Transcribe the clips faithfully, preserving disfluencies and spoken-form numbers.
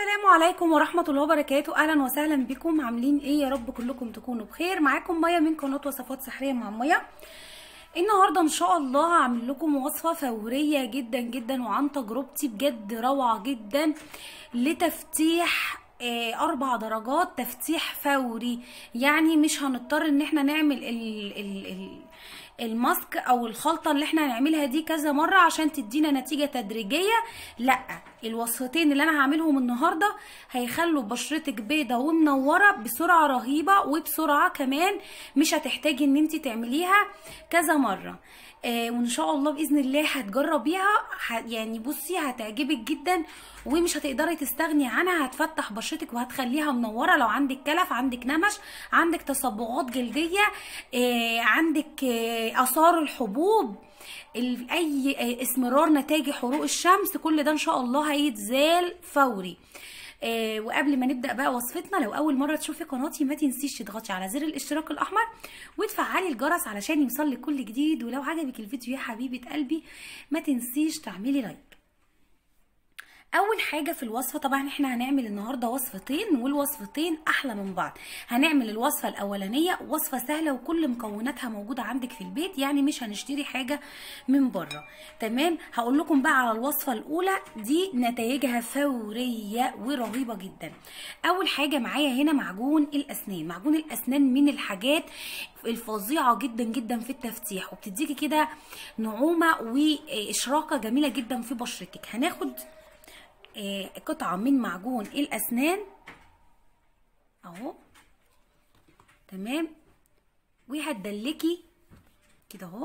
السلام عليكم ورحمة الله وبركاته. اهلا وسهلا بكم. عاملين ايه؟ يا رب كلكم تكونوا بخير. معاكم ميا من قناة وصفات سحرية مع ميا. النهارده ان شاء الله هعمل لكم وصفة فورية جدا جدا وعن تجربتي بجد روعة جدا لتفتيح آه، اربع درجات تفتيح فوري. يعني مش هنضطر ان احنا نعمل ال ال ال الماسك او الخلطه اللي احنا هنعملها دي كذا مره عشان تدينا نتيجه تدريجيه. لا، الوصفتين اللي انا هعملهم النهارده هيخلوا بشرتك بيضه ومنوره بسرعه رهيبه، وبسرعه كمان مش هتحتاجي ان انت تعمليها كذا مره. آه وان شاء الله باذن الله هتجربيها، يعني بصي هتعجبك جدا ومش هتقدري تستغني عنها. هتفتح بشرتك وهتخليها منوره. لو عندك كلف، عندك نمش، عندك تصبغات جلديه، آه عندك آه اثار الحبوب، اي اسمرار نتاج حروق الشمس، كل ده ان شاء الله هيتزال فوري. آه وقبل ما نبدا بقى وصفتنا، لو اول مره تشوفي قناتي ما تنسيش تضغطي على زر الاشتراك الاحمر وتفعلي الجرس علشان يوصلك كل جديد. ولو عجبك الفيديو يا حبيبه قلبي ما تنسيش تعملي لايك. اول حاجه في الوصفه، طبعا احنا هنعمل النهارده وصفتين والوصفتين احلى من بعض. هنعمل الوصفه الاولانيه وصفه سهله وكل مكوناتها موجوده عندك في البيت، يعني مش هنشتري حاجه من بره. تمام. هقول لكم بقى على الوصفه الاولى دي نتائجها فوريه ورهيبه جدا. اول حاجه معايا هنا معجون الاسنان. معجون الاسنان من الحاجات الفظيعه جدا جدا في التفتيح، وبتديكي كده نعومه واشراقه جميله جدا في بشرتك. هناخد آه قطعة من معجون الأسنان اهو. تمام. وهتدلكي كده اهو،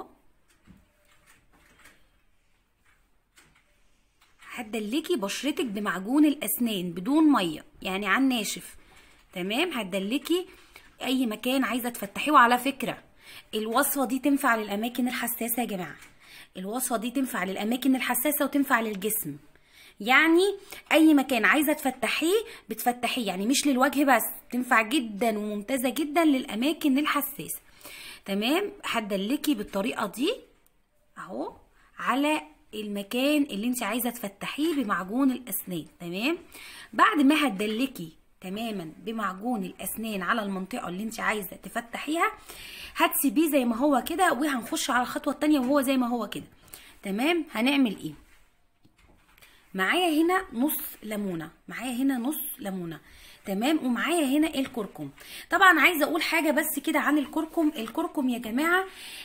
هتدلكي بشرتك بمعجون الأسنان بدون مية، يعني عن ناشف. تمام. هتدلكي أي مكان عايزة تفتحيه. وعلى فكرة الوصفة دي تنفع للأماكن الحساسة يا جماعة. الوصفة دي تنفع للأماكن الحساسة وتنفع للجسم، يعني اي مكان عايزه تفتحيه بتفتحيه، يعني مش للوجه بس، تنفع جدا وممتازه جدا للاماكن الحساسه. تمام. هتدلكي بالطريقه دي اهو على المكان اللي انت عايزه تفتحيه بمعجون الاسنان. تمام. بعد ما هتدلكي تماما بمعجون الاسنان على المنطقه اللي انت عايزه تفتحيها، هتسيبيه زي ما هو كده، وهنخش على الخطوه الثانيه وهو زي ما هو كده. تمام. هنعمل ايه؟ معايا هنا نص ليمونه، معايا هنا نص ليمونه. تمام. ومعايا هنا الكركم. طبعا عايزه اقول حاجه بس كده عن الكركم. الكركم يا جماعه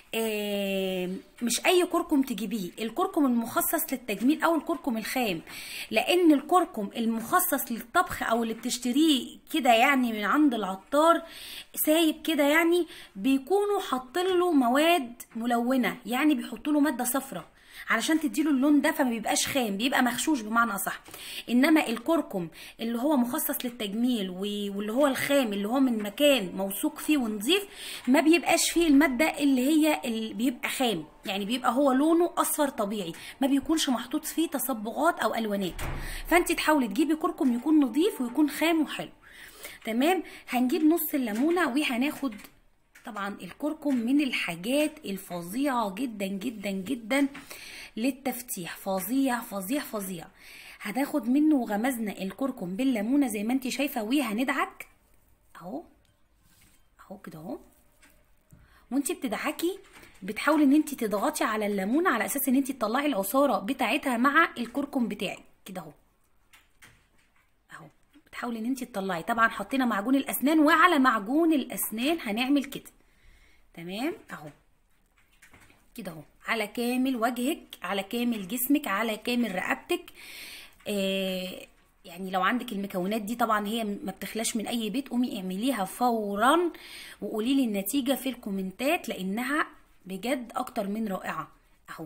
آه مش اي كركم تجيبيه، الكركم المخصص للتجميل او الكركم الخام، لان الكركم المخصص للطبخ او اللي بتشتريه كده يعني من عند العطار سايب كده، يعني بيكونوا حاطين له مواد ملونه، يعني بيحطوا له ماده صفراء علشان تديله اللون ده، فما بيبقاش خام، بيبقى مغشوش بمعنى اصح. انما الكركم اللي هو مخصص للتجميل واللي هو الخام اللي هو من مكان موثوق فيه ونظيف، ما بيبقاش فيه الماده اللي هي اللي بيبقى خام، يعني بيبقى هو لونه اصفر طبيعي، ما بيكونش محطوط فيه تصبغات او الوانات. فانت تحاولي تجيبي كركم يكون نظيف ويكون خام وحلو. تمام. هنجيب نص الليمونه وهناخد طبعا الكركم من الحاجات الفظيعه جدا جدا جدا للتفتيح، فظيع فظيع فظيع. هناخد منه وغمزنا الكركم بالليمونه زي ما انت شايفه، وهندعك اهو اهو كده اهو. وانت بتدعكي بتحاولي ان انت تضغطي على الليمونه على اساس ان انت تطلعي العصاره بتاعتها مع الكركم بتاعك كده اهو اهو. بتحاولي ان انت تطلعي. طبعا حطينا معجون الاسنان، وعلى معجون الاسنان هنعمل كده. تمام اهو كده اهو على كامل وجهك، على كامل جسمك، على كامل رقبتك. آه يعني لو عندك المكونات دي طبعا هي ما بتخلاش من اي بيت، قومي اعمليها فورا وقولي لي النتيجه في الكومنتات، لانها بجد اكتر من رائعه اهو.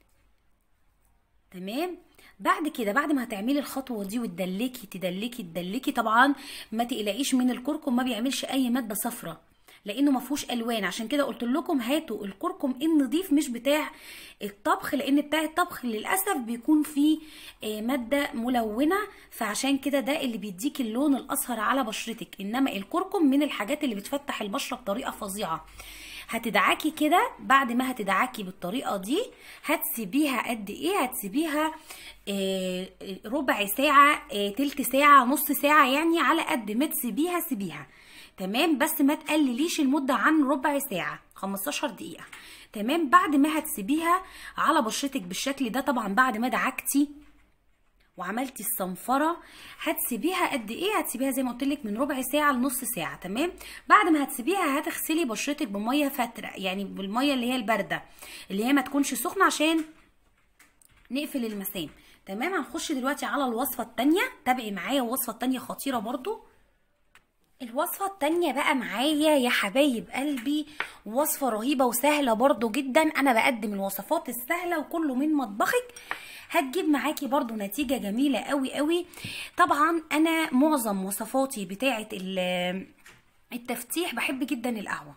تمام. بعد كده بعد ما هتعملي الخطوه دي وتدلكي تدلكي تدلكي، طبعا ما تقلقيش من الكركم، ما بيعملش اي ماده صفراء لانه ما فيهوش الوان. عشان كده قلت لكم هاتوا الكركم النظيف مش بتاع الطبخ، لان بتاع الطبخ للاسف بيكون فيه ماده ملونه، فعشان كده ده اللي بيديك اللون الاصفر على بشرتك. انما الكركم من الحاجات اللي بتفتح البشره بطريقه فظيعه. هتدعكي كده. بعد ما هتدعكي بالطريقه دي هتسيبيها قد ايه؟ هتسيبيها آه ربع ساعه، آه تلت ساعه، نص ساعه، يعني على قد ما تسيبيها سيبيها. تمام، بس ما تقلليش المده عن ربع ساعه، خمستاشر دقيقه. تمام، بعد ما هتسيبيها على بشرتك بالشكل ده، طبعا بعد ما دعكتي وعملتي الصنفره، هتسيبيها قد ايه؟ هتسيبيها زي ما قلت لك من ربع ساعه لنص ساعه. تمام، بعد ما هتسيبيها هتغسلي بشرتك بميه فتره، يعني بالميه اللي هي البارده، اللي هي ما تكونش سخنه عشان نقفل المسام. تمام، هنخش دلوقتي على الوصفه الثانيه. تابعي معايا، الوصفه الثانيه خطيره برضو. الوصفة التانية بقى معايا يا حبايب قلبي وصفة رهيبة وسهلة برضو جدا. انا بقدم الوصفات السهلة وكله من مطبخك، هتجيب معاكي برضو نتيجة جميلة قوي قوي. طبعا انا معظم وصفاتي بتاعة التفتيح بحب جدا القهوة،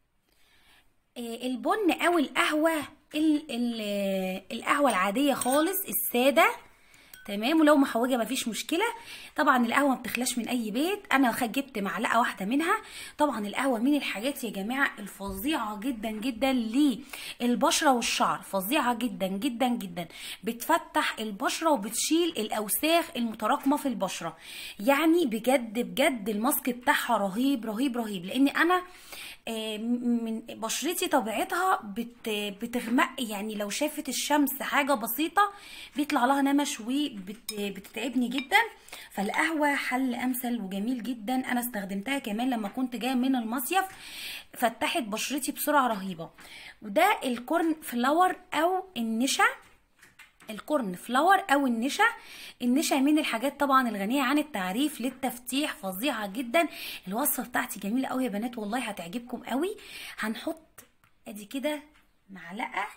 البن او القهوة، القهوة العادية خالص السادة. تمام، ولو محوجه مفيش مشكله. طبعا القهوه ما بتخلاش من اي بيت. انا جبت معلقه واحده منها. طبعا القهوه من الحاجات يا جماعه الفظيعه جدا جدا للبشره والشعر، فظيعه جدا جدا جدا. بتفتح البشره وبتشيل الاوساخ المتراكمه في البشره. يعني بجد بجد الماسك بتاعها رهيب رهيب رهيب. لان انا من بشرتي طبيعتها بت بتغمق، يعني لو شافت الشمس حاجه بسيطه بيطلع لها نمش وبتتعبني جدا. فالقهوه حل امثل وجميل جدا. انا استخدمتها كمان لما كنت جايه من المصيف، فتحت بشرتي بسرعه رهيبه. وده الكورن فلاور او النشا. الكورن فلاور او النشا. النشا من الحاجات طبعا الغنيه عن التعريف للتفتيح، فظيعه جدا. الوصفه بتاعتي جميله قوي يا بنات، والله هتعجبكم قوي. هنحط ادي كده معلقه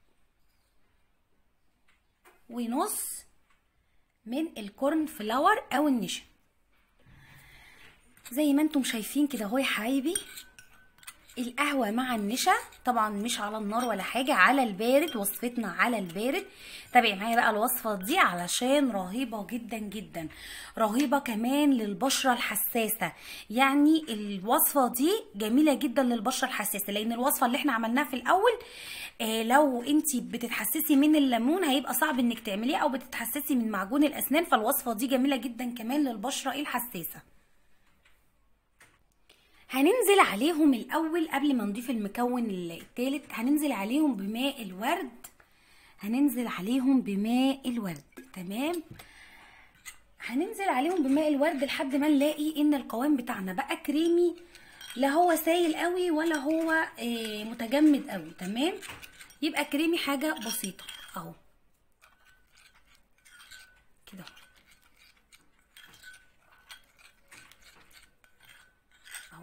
ونص من الكورن فلاور او النشا زي ما انتم شايفين كده اهو يا حبايبي. القهوة مع النشا طبعا مش على النار ولا حاجة، على البارد، وصفتنا على البارد. تابعي معايا بقى الوصفة دي علشان رهيبة جدا جدا، رهيبة كمان للبشرة الحساسة. يعني الوصفة دي جميلة جدا للبشرة الحساسة، لان الوصفة اللي احنا عملناها في الاول آه لو انتي بتتحسسي من الليمون هيبقى صعب انك تعمليها، او بتتحسسي من معجون الاسنان، فالوصفة دي جميلة جدا كمان للبشرة الحساسة. هننزل عليهم الاول قبل ما نضيف المكون الثالث، هننزل عليهم بماء الورد. هننزل عليهم بماء الورد. تمام، هننزل عليهم بماء الورد لحد ما نلاقي ان القوام بتاعنا بقى كريمي، لا هو سايل قوي ولا هو متجمد قوي. تمام، يبقى كريمي حاجه بسيطه اهو كده اهو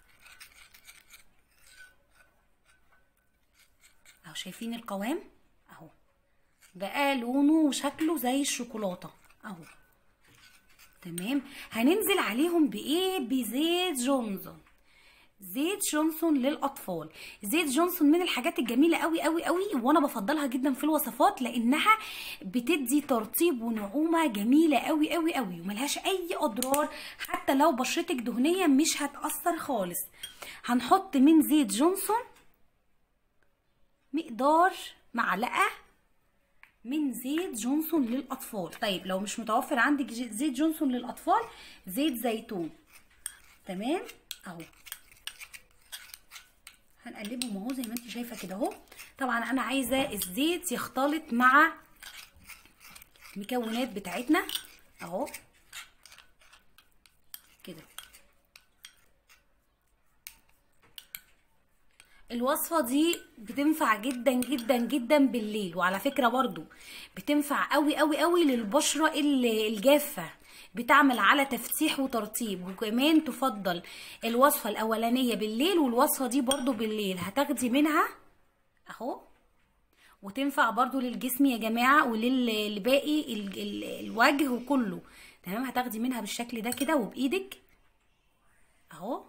اهو. شايفين القوام اهو، بقى لونه وشكله زي الشوكولاته اهو. تمام، هننزل عليهم بايه؟ بزيت جونسون. زيت جونسون للاطفال. زيت جونسون من الحاجات الجميله قوي قوي قوي، وانا بفضلها جدا في الوصفات لانها بتدي ترطيب ونعومه جميله قوي قوي قوي، وملهاش اي اضرار. حتى لو بشرتك دهنيه مش هتاثر خالص. هنحط من زيت جونسون مقدار معلقه من زيت جونسون للاطفال. طيب لو مش متوفر عندك زيت جونسون للاطفال، زيت زيتون. تمام اهو، هنقلبهم اهو زي ما انت شايفه كده اهو. طبعا انا عايزه الزيت يختلط مع المكونات بتاعتنا اهو كده. الوصفه دي بتنفع جدا جدا جدا بالليل، وعلى فكره برضو بتنفع قوي قوي قوي للبشره الجافه، بتعمل على تفتيح وترطيب. وكمان تفضل الوصفه الاولانيه بالليل، والوصفه دي برضو بالليل هتاخدي منها اهو. وتنفع برضو للجسم يا جماعه وللباقي الوجه وكله. تمام، هتاخدي منها بالشكل ده كده وبايدك اهو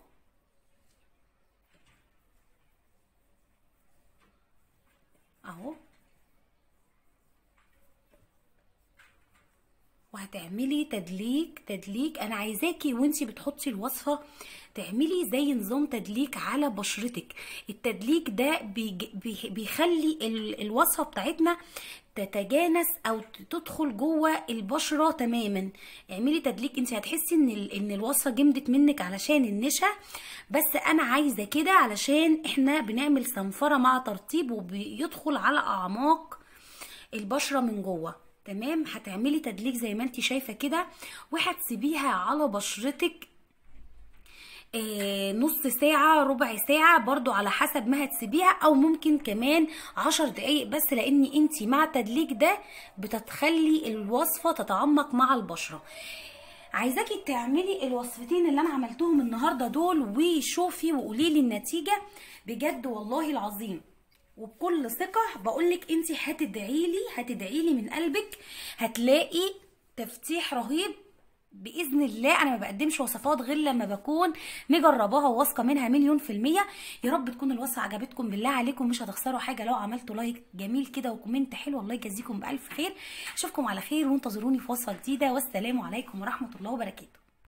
اهو. وهتعملي تدليك تدليك انا عايزاكي وانتي بتحطي الوصفه تعملي زي نظام تدليك على بشرتك. التدليك ده بيج- بي- بيخلي ال- الوصفه بتاعتنا تتجانس او تدخل جوه البشره تماما. اعملي تدليك، انت هتحسي ان ال- ان الوصفه جمدت منك علشان النشا، بس انا عايزه كده علشان احنا بنعمل صنفره مع ترطيب وبيدخل على اعماق البشره من جوه. تمام، هتعملي تدليك زي ما انت شايفه كده، وهتسيبيها على بشرتك آه، نص ساعة ربع ساعة برضو على حسب ما هتسيبيها، او ممكن كمان عشر دقايق بس، لان انتي مع التدليك ده بتتخلي الوصفة تتعمق مع البشرة. عايزاكي تعملي الوصفتين اللي انا عملتهم النهاردة دول وشوفي وقوليلي النتيجة بجد والله العظيم. وبكل ثقة بقولك انتي هتدعيلي هتدعيلي من قلبك، هتلاقي تفتيح رهيب باذن الله. انا ما بقدمش وصفات غير لما بكون مجرباها وواثقه منها مليون في الميه. يا رب تكون الوصفه عجبتكم، بالله عليكم مش هتخسروا حاجه لو عملتوا لايك جميل كده وكومنت حلو. الله يجازيكم بالف خير، اشوفكم على خير وانتظروني في وصفه جديده، والسلام عليكم ورحمه الله وبركاته.